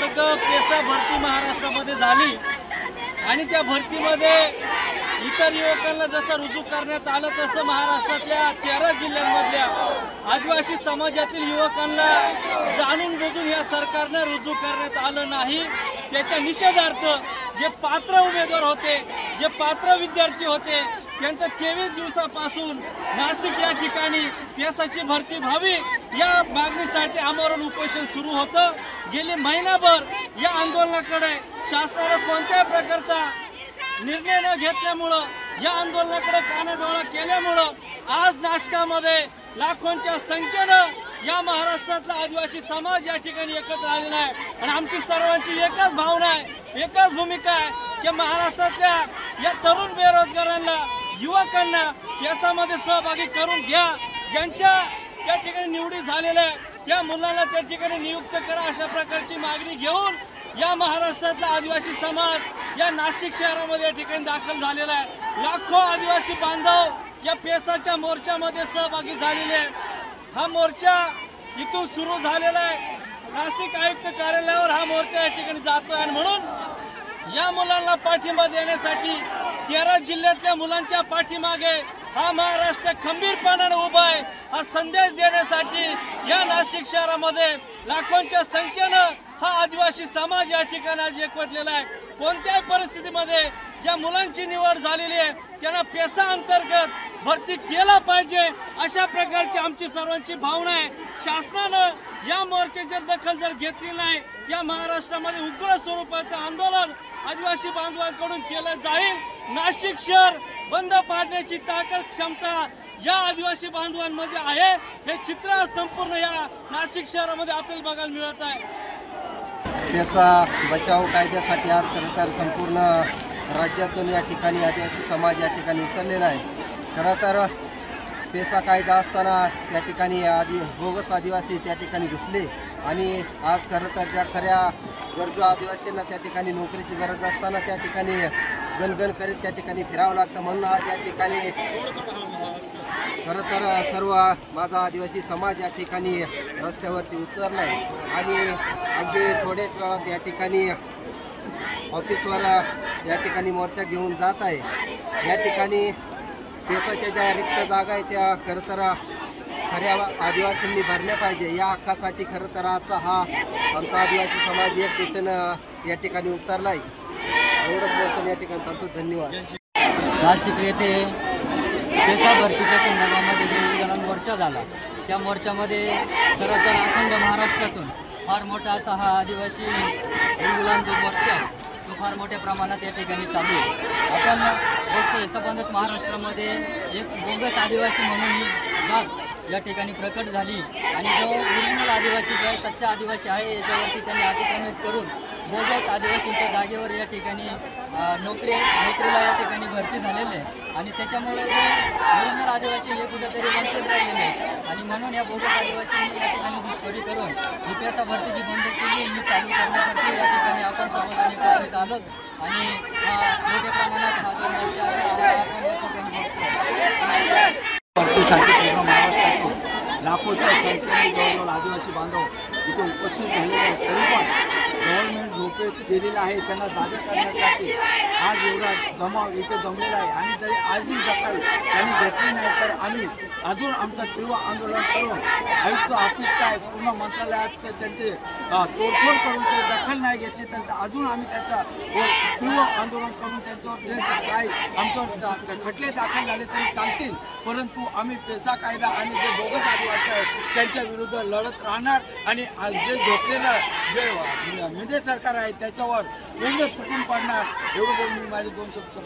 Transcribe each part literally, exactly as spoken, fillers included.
एक पेसा भरती महाराष्ट्रामध्ये झाली आणि त्या भरतीमध्ये इतर युवकांना जसं रुजू करण्यात आलं तसं महाराष्ट्रातल्या तेरा जिल्ह्यांमधल्या आदिवासी समाजातील युवकांना जाणून बुजून या सरकारने रुजू करण्यात आलं नाही। त्याच्या निषेधार्थ जे पात्र उमेदवार होते, जे पात्र विद्यार्थी होते, त्यांचं तेवीस दिवसापासून नाशिक या ठिकाणी पेसाची भरती व्हावी या मागणीसाठी आमरण उपोषण सुरू होतं। गेली महिनाभर या आंदोलनाकडे शासनाने कोणत्याही प्रकारचा निर्णय न घेतल्यामुळं, या आंदोलनाकडे कानाडोळा केल्यामुळं आज नाशिकमध्ये लाखोंच्या संख्येनं या महाराष्ट्रातला आदिवासी समाज या ठिकाणी एकत्र आलेला आहे आणि आमची सर्वांची एकच भावना आहे, एकच भूमिका आहे की महाराष्ट्रातल्या या तरुण बेरोजगारांना, युवकांना यामध्ये सहभागी करून घ्या। ज्यांच्या त्या ठिकाणी निवडी झालेल्या आहे त्या मुलांना त्या ठिकाणी नियुक्त करा, अशा प्रकारची मागणी घेऊन या महाराष्ट्रातला आदिवासी समाज या नाशिक शहरामध्ये या ठिकाणी दाखल झालेला आहे। लाखो आदिवासी बांधव या पेसाच्या मोर्चामध्ये सहभागी झालेले आहे। हा मोर्चा इथून सुरू झालेला आहे, नाशिक आयुक्त कार्यालयावर हा मोर्चा या ठिकाणी जातोय आणि म्हणून या मुलांना पाठिंबा देण्यासाठी तेरा जिल्ह्यातल्या मुलांच्या पाठीमागे हा महाराष्ट्र खंबीरपणाने उभा आहे। हा संदेश देण्यासाठी या नाशिक शहरामध्ये लाखोंच्या संख्येनं हा आदिवासी समाज या ठिकाणी आज एकवटलेला आहे। कोणत्याही परिस्थितीमध्ये ज्या मुलांची निवड झालेली आहे त्यांना पेसा अंतर्गत भरती केला पाहिजे, अशा प्रकारची आमची सर्वांची भावना आहे। शासनानं या मोर्चाची दखल जर घेतली नाही, या महाराष्ट्रामध्ये उग्र स्वरूपाचं आंदोलन आदिवासी बांधवांकडून केलं जाईल। नाशिक शहर बंद पाडण्याची ताकद, क्षमता या आदिवासी बांधवांमध्ये आहे। हे चित्र संपूर्ण या नाशिक शहरामध्ये आपल्याला बघायला मिळत आहे। पेसा बचाव कायद्यासाठी आज खरं तर संपूर्ण राज्यातून या ठिकाणी आदिवासी समाज या ठिकाणी उतरलेला आहे। खरं तर पेसा कायदा असताना त्या ठिकाणी आदि बोगस आदिवासी त्या ठिकाणी घुसले आणि आज खरं तर ज्या खऱ्या गरजू आदिवासींना त्या ठिकाणी नोकरीची गरज असताना त्या ठिकाणी गणगण करीत त्या ठिकाणी फिरावं लागतं। म्हणून आज या ठिकाणी खरं तर सर्व माझा आदिवासी समाज या ठिकाणी रस्त्यावरती उतरला आहे आणि अगदी थोड्याच वेळात या ठिकाणी ऑफिसवर या ठिकाणी मोर्चा घेऊन जात आहे। या ठिकाणी पेसाच्या ज्या रिक्त जागा आहेत त्या खरं तर खऱ्या आदिवासींनी भरल्या पाहिजे, या हक्कासाठी खरं तर आजचा हा आमचा आदिवासी समाज एकजुटीनं या ठिकाणी उतरला आहे। एवढंच बोलताना या ठिकाणी थांबतो। धन्यवाद। नाशिक येथे पेसा भरतीच्या संदर्भामध्ये जो मोर्चा झाला त्या मोर्चामध्ये खरं तर अखंड महाराष्ट्रातून फार मोठा असा हा आदिवासी मुलांचा मोर्चा तो फार मोठ्या प्रमाणात या ठिकाणी चालू आहे। आपण बघतोय संबंधित महाराष्ट्रामध्ये एक बोगस आदिवासी म्हणून ही जात या ठिकाणी प्रकट झाली आणि जो ओरिजिनल आदिवासी जो आहे, सच्चा आदिवासी आहे, याच्यावरती त्यांनी अतिक्रमित करून बोगस आदिवासींच्या जागेवर या ठिकाणी नोकरी नोकरीला या ठिकाणी भरती झालेले आहे आणि त्याच्यामुळे जे ओरिजिनल आदिवासी हे कुठेतरी वंचित राहिलेले आहे आणि म्हणून या बोगस आदिवासींनी या ठिकाणी घुसखोरी करून ही पेसा भरती जी बंद केली ही चालू करण्यासाठी या ठिकाणी आपण सर्वजण एकत्रित आलो आणि मोठ्या प्रमाणात हा जो मोर्चा आहे हा आपण या ठिकाणी बघतो। भरतीसाठी पूर्ण महाराष्ट्रातून लाखोच्या संख्येने जवळजवळ आदिवासी बांधव इथे उपस्थित झालेले आहेत, तरी पण गव्हर्नमेंट झोपेत गेलेलं आहे, त्यांना जागा करण्यासाठी आज एवढा जमाव इथे जमलेला आहे आणि जरी आजही दखल त्यांनी घेतली नाही तर आम्ही अजून आमचं तीव्र आंदोलन करून आयुक्त ऑफिस काय पूर्ण मंत्रालयात त्यांचे तोडफोड करून ते दखल नाही घेतली तर अजून आम्ही त्याचा तीव्र आंदोलन करून त्यांच्यावर जे काय आमच्यावर खटले दाखल झाले तरी चालतील, परंतु आम्ही पेसा कायदा आणि जे बोगस आदिवासी आहेत त्यांच्या विरुद्ध लढत राहणार आणि जे झोपलेलं जे मिंदे सरकार आहे त्याच्यावर पूर्ण चुकून पडणार। एवढं बोलून मी माझे दोन शब्द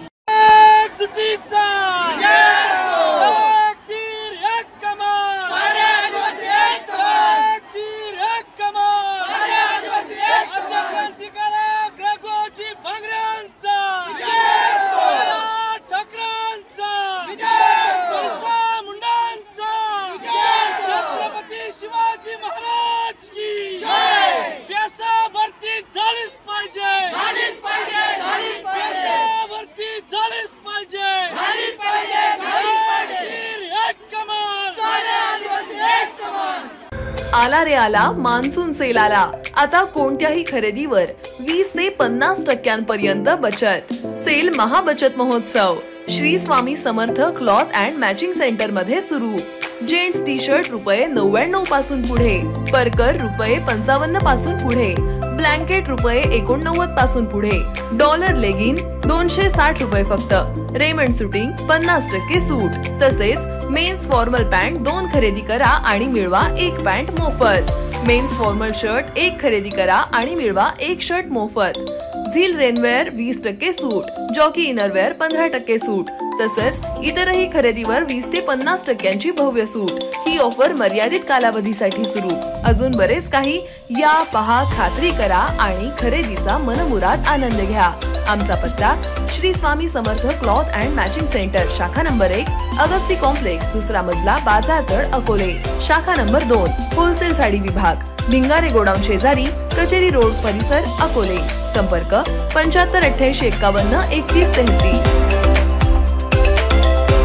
शिवाजी महाराज की पेसा भरती झालीच पाहिजे, झालीच पाहिजे, झालीच पाहिजे, पेसा भरती झालीच पाहिजे, झालीच पाहिजे, झालीच पाहिजे, एक कमान, सारे आदिवासी एक समान। आला रे आला मान्सून सेल आला। आता कोणत्याही खरेदीवर वीस ते पन्नास टक्क्यांपर्यंत बचत। सेल महाबचत महोत्सव Shri Swami Samarth cloth and matching centre मध्ये सुरू। जेंट्स टी शर्ट रुपये नव्याण्णव पासून पुढे, परकर रुपये पंचावन्न पासून पुढे, ब्लँकेट रुपये एकोणनव्वद पासून पुढे, डॉलर लेगिन दोनशे साठ रुपये फक्त, रेमंड सुटिंग पन्नास टक्के सूट। तसेच मेन्स फॉर्मल पॅन्ट दोन खरेदी करा आणि मिळवा एक पॅन्ट मोफत। मेन्स फॉर्मल शर्ट एक खरेदी करा आणि मिळवा एक शर्ट मोफत। झील रेनवेअर वीस टक्के सूट, जॉकी इनरवेअर पंधरा टक्के सूट, तसंच इतरही खरेदीवर वीस ते पन्नास टक्क्यांची भव्य सूट। ही ऑफर मर्यादित कालावधीसाठी सुरू। अजून बरेच काही या, पहा, खात्री करा आणि खरेदीचा मनमुराद आनंद घ्या। आमचा पत्ता Shri Swami Samarth cloth and matching centre, शाखा नंबर एक, अगस्ती कॉम्प्लेक्स, दुसरा मजला, बाजारतळ, अकोले। शाखा नंबर दोन, होलसेल साडी विभाग, भिंगारे गोडाऊन शेजारी, कचेरी रोड परिसर, अकोले। संपर्क पंच्याहत्तर अठ्ठ्याऐंशी एक्कावन्न एकतीस तेहतीस।